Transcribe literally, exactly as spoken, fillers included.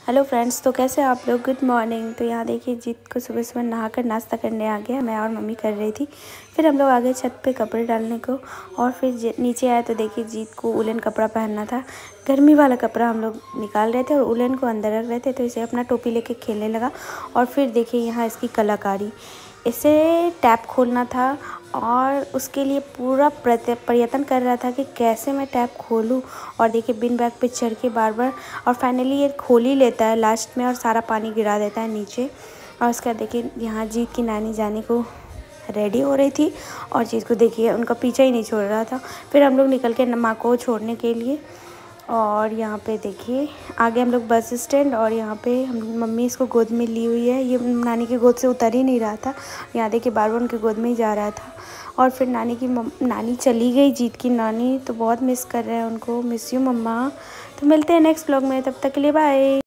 Hello friends, तो कैसे आप लोग। Good morning. तो यहाँ देखिए जीत को सुबह सुबह नहाकर नाश्ता करने आ गया। मैं और मम्मी कर रही थी। फिर हम लोग आ गए छत पे कपड़े डालने को। और फिर नीचे आए तो देखिए जीत को उलन कपड़ा पहनना था। गर्मी वाला कपड़ा हम लोग निकाल रहे थे और उलन को अंदर रख रहे थे। तो इसे अपना टोपी लेके खेलने लगा। और फिर देखिए यहाँ इसकी कलाकारी, इसे टैप खोलना था और उसके लिए पूरा प्रयत्न कर रहा था कि कैसे मैं टैप खोलूं। और देखिए बिन बैग पे चढ़ के बार बार, और फाइनली ये खोल ही लेता है लास्ट में और सारा पानी गिरा देता है नीचे। और उसके बाद देखिए यहाँ जीत की नानी जाने को रेडी हो रही थी और जीत को देखिए उनका पीछा ही नहीं छोड़ रहा था। फिर हम लोग निकल के माँ को छोड़ने के लिए। और यहाँ पे देखिए आगे हम लोग बस स्टैंड, और यहाँ पे हम मम्मी इसको गोद में ली हुई है। ये नानी की गोद से उतर ही नहीं रहा था। यहाँ देखिए बार बार उनकी गोद में ही जा रहा था। और फिर नानी की नानी चली गई, जीत की नानी। तो बहुत मिस कर रहे हैं उनको। Miss you mama. तो मिलते हैं नेक्स्ट व्लॉग में, तब तक के लिए बाय।